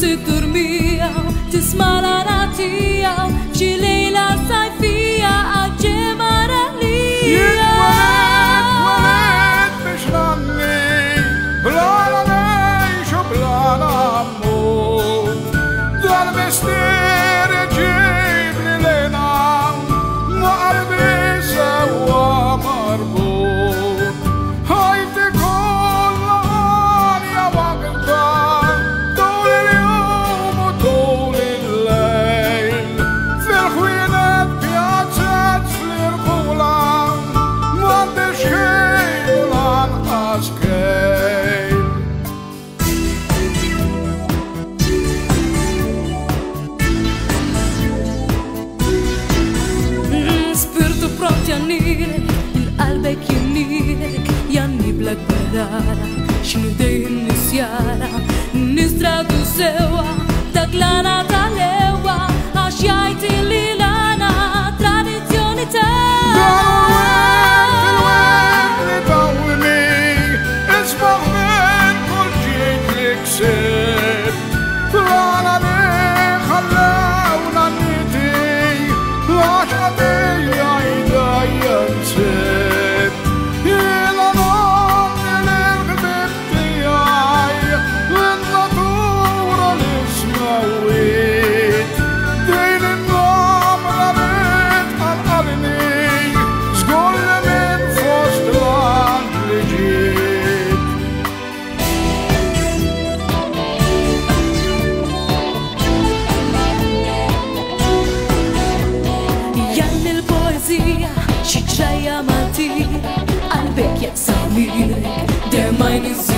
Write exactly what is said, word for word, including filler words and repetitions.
tiddurmija tisma' l-aratija f'xi lejla sajfija għal-ġemara lija. Jitwalet biex nanni blana nejx u blana ammut dal-mister ġibni lejna ma' qalbi sewa marbut ħajti kollha għalja waqta tul il-jum u tul il-lejl fil-ħwienet pjazzat fl-irħula m'għandix xejn u lanqas kejl. Spirtu propja nirek, il-qalbek jinnirek, janni blak barara, xnidej nisjara, nistradu sewa, dak lana tal-ewa, għax jajti li lana tradizjoni ta' Il-wem li dawni ismaħ minn kull ġid li ksib flana li ħallewna niti għax għadija jdajja nsib jina nonni l-ħbib tijaj l-natura li smawit din il-namra bit għal-qalni zgulli minn fost l-għand li ġit. janni l-poezija xi ġrajja maltija, qalbek jaqsam mirek, der ma jniżżi